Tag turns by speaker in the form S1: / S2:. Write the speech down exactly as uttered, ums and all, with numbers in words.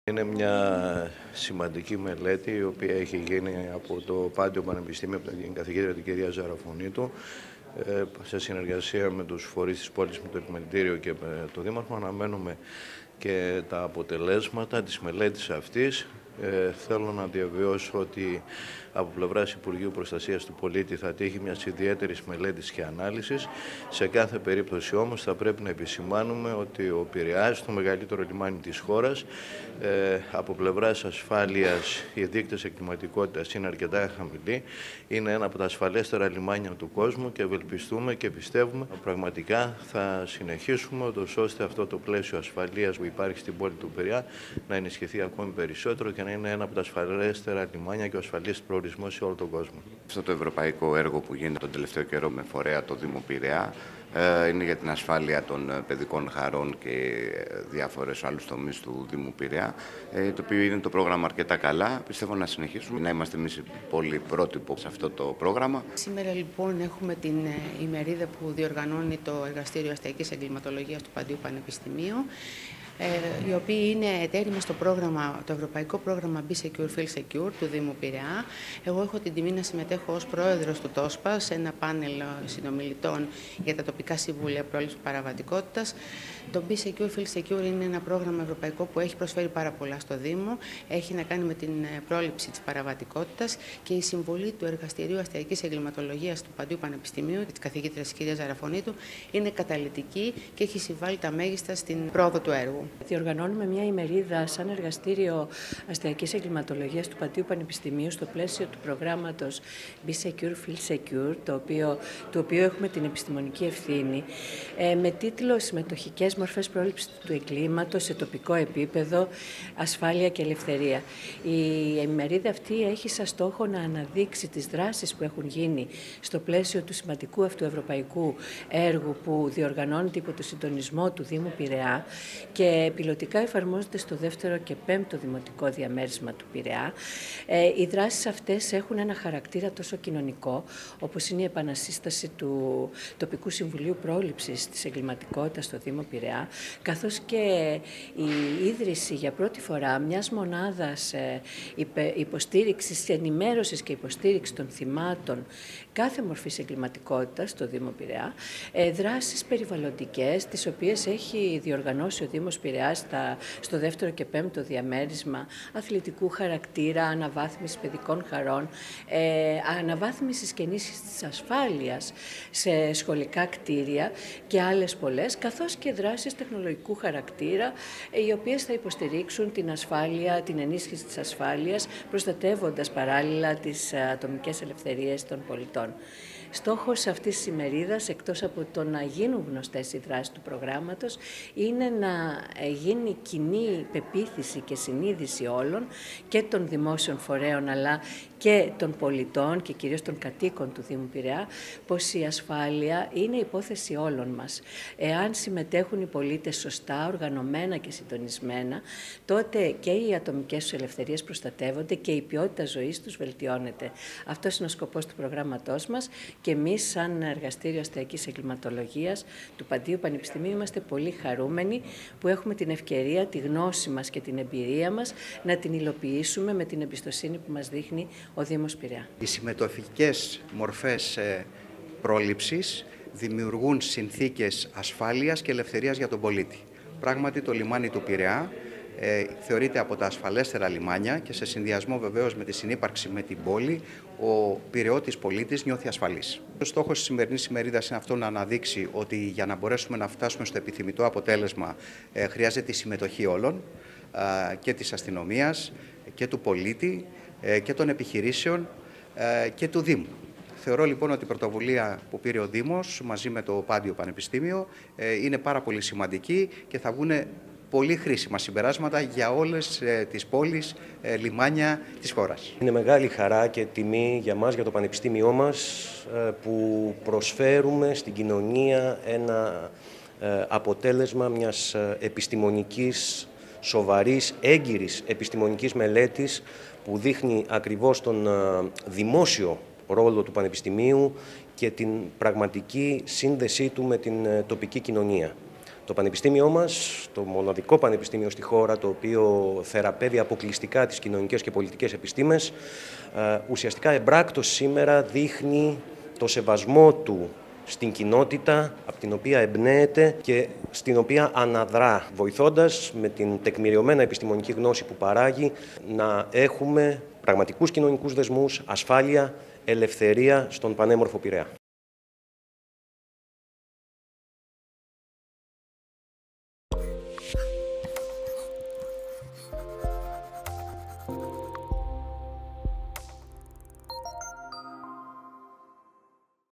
S1: Είναι μια σημαντική μελέτη η οποία έχει γίνει από το Πάντιο Πανεπιστήμιο, από την καθηγήτρια την κυρία Ζαραφωνίτου, σε συνεργασία με τους φορείς της πόλης, με το Επιμελητήριο και με το Δήμαρχο. Αναμένουμε και τα αποτελέσματα της μελέτης αυτής. Ε, θέλω να διαβεβαιώσω ότι από πλευράς Υπουργείου Προστασίας του Πολίτη θα τύχει μιας ιδιαίτερης μελέτης και ανάλυσης. Σε κάθε περίπτωση όμως θα πρέπει να επισημάνουμε ότι ο Πειραιάς, το μεγαλύτερο λιμάνι της χώρας, ε, από πλευράς ασφάλειας οι δείκτες εγκληματικότητας είναι αρκετά χαμηλοί. Είναι ένα από τα ασφαλέστερα λιμάνια του κόσμου και ευελπιστούμε και πιστεύουμε πραγματικά θα συνεχίσουμε ούτως ώστε αυτό το πλαίσιο ασφαλείας που υπάρχει στην πόλη του Πειραιά να ενισχυθεί ακόμη περισσότερο και να είναι ένα από τα ασφαλέστερα λιμάνια και ο ασφαλής προορισμός σε όλο τον κόσμο.
S2: Αυτό το ευρωπαϊκό έργο που γίνεται τον τελευταίο καιρό με φορέα το Δήμο Πειραιά είναι για την ασφάλεια των παιδικών χαρών και διάφορες άλλους τομείς του Δήμου Πειραιά, το οποίο είναι το πρόγραμμα αρκετά καλά. Πιστεύω να συνεχίσουμε, να είμαστε εμείς πολύ πρότυπο σε αυτό το πρόγραμμα.
S3: Σήμερα λοιπόν έχουμε την ημερίδα που διοργανώνει το Εργαστήριο Αστειακής Εγκληματολογίας του Παντίου Πανεπιστημίου, οι οποίοι είναι εταίροι στο πρόγραμμα, το ευρωπαϊκό πρόγραμμα Be Secure, Feel Secure του Δήμου Πειραιά. Εγώ έχω την τιμή να συμμετέχω ως πρόεδρος του ΤΟΣΠΑ σε ένα πάνελ συνομιλητών για τα τοπικά συμβούλια πρόληψης παραβατικότητας. Το Be Secure, Feel Secure είναι ένα πρόγραμμα ευρωπαϊκό που έχει προσφέρει πάρα πολλά στο Δήμο. Έχει να κάνει με την πρόληψη της παραβατικότητας και η συμβολή του Εργαστηρίου Αστειακής Εγκληματολογίας του Παντίου Πανεπιστημίου και της καθηγήτριας κυρίας Ζαραφωνίτου είναι καταλυτική και έχει συμβάλει τα μέγιστα στην πρόοδο του έργου.
S4: Διοργανώνουμε μια ημερίδα σαν εργαστήριο αστειακής εγκληματολογίας του Παντίου Πανεπιστημίου στο πλαίσιο του προγράμματος Be Secure, Feel Secure, το οποίο, του οποίου έχουμε την επιστημονική ευθύνη, ε, με τίτλο «Συμμετοχικές Μορφές Πρόληψης του Εγκλήματος σε τοπικό επίπεδο, Ασφάλεια και Ελευθερία». Η ημερίδα αυτή έχει σαν στόχο να αναδείξει τις δράσεις που έχουν γίνει στο πλαίσιο του σημαντικού αυτού ευρωπαϊκού έργου που διοργανώνεται υπό το συντονισμό του Δήμου Πειραιά και πιλωτικά εφαρμόζεται στο δεύτερο και πέμπτο δημοτικό διαμέρισμα του Πειραιά. Ε, οι δράσεις αυτές έχουν ένα χαρακτήρα τόσο κοινωνικό, όπως είναι η επανασύσταση του Τοπικού Συμβουλίου Πρόληψης της Εγκληματικότητας στο Δήμο Πειραιά, καθώς και η ίδρυση για πρώτη φορά μιας μονάδας ε, υποστήριξης, ενημέρωσης και υποστήριξης των θυμάτων κάθε μορφής εγκληματικότητας στο Δήμο Πειραιά, ε, δράσεις περιβαλλοντικές, τις οποίες έχει διοργανώσει ο Δήμος Πειραιάς στο δεύτερο και πέμπτο διαμέρισμα αθλητικού χαρακτήρα, αναβάθμιση παιδικών χαρών, ε, αναβάθμισης και ενίσχυσης της ασφάλειας σε σχολικά κτίρια και άλλες πολλές, καθώς και δράσεις τεχνολογικού χαρακτήρα, οι οποίες θα υποστηρίξουν την ασφάλεια, την ενίσχυση της ασφάλειας, προστατεύοντας παράλληλα τις ατομικές ελευθερίες των πολιτών. Στόχος αυτής της ημερίδας, εκτός από το να γίνουν γνωστές οι δράσεις του προγράμματος, είναι να γίνει κοινή πεποίθηση και συνείδηση όλων και των δημόσιων φορέων αλλά και των πολιτών και κυρίως των κατοίκων του Δήμου Πειραιά, πως η ασφάλεια είναι υπόθεση όλων μας. Εάν συμμετέχουν οι πολίτες σωστά, οργανωμένα και συντονισμένα, τότε και οι ατομικές τους ελευθερίες προστατεύονται και η ποιότητα ζωής τους βελτιώνεται. Αυτός είναι ο σκοπός του προγράμματός μας και εμείς, σαν Εργαστήριο Αστειακής Εγκληματολογίας του Παντίου Πανεπιστημίου, είμαστε πολύ χαρούμενοι που έχουμε την ευκαιρία, τη γνώση μας και την εμπειρία μας να την υλοποιήσουμε με την εμπιστοσύνη που μας δείχνει ο Δήμος Πειραιά.
S5: Οι συμμετοχικές μορφές πρόληψης δημιουργούν συνθήκες ασφάλειας και ελευθερίας για τον πολίτη. Πράγματι, το λιμάνι του Πειραιά ε, θεωρείται από τα ασφαλέστερα λιμάνια και σε συνδυασμό βεβαίως με τη συνύπαρξη με την πόλη, ο πειραιώτης πολίτης νιώθει ασφαλής. Ο στόχος της σημερινής ημερίδας είναι αυτό, να αναδείξει ότι για να μπορέσουμε να φτάσουμε στο επιθυμητό αποτέλεσμα ε, χρειάζεται η συμμετοχή όλων, ε, και της αστυνομίας και του πολίτη και των επιχειρήσεων και του Δήμου. Θεωρώ λοιπόν ότι η πρωτοβουλία που πήρε ο Δήμος μαζί με το Πάντιο Πανεπιστήμιο είναι πάρα πολύ σημαντική και θα βγουν πολύ χρήσιμα συμπεράσματα για όλες τις πόλεις, λιμάνια της χώρας.
S6: Είναι μεγάλη χαρά και τιμή για μας, για το Πανεπιστήμιό μας, που προσφέρουμε στην κοινωνία ένα αποτέλεσμα μιας επιστημονικής, σοβαρής, έγκυρης επιστημονικής μελέτης που δείχνει ακριβώς τον δημόσιο ρόλο του Πανεπιστημίου και την πραγματική σύνδεσή του με την τοπική κοινωνία. Το πανεπιστήμιό μας, το μοναδικό πανεπιστήμιο στη χώρα, το οποίο θεραπεύει αποκλειστικά τις κοινωνικές και πολιτικές επιστήμες, ουσιαστικά εμπράκτος σήμερα δείχνει το σεβασμό του στην κοινότητα, από την οποία εμπνέεται και στην οποία αναδρά, βοηθώντας με την τεκμηριωμένα επιστημονική γνώση που παράγει να έχουμε πραγματικούς κοινωνικούς δεσμούς, ασφάλεια, ελευθερία στον πανέμορφο Πειραιά.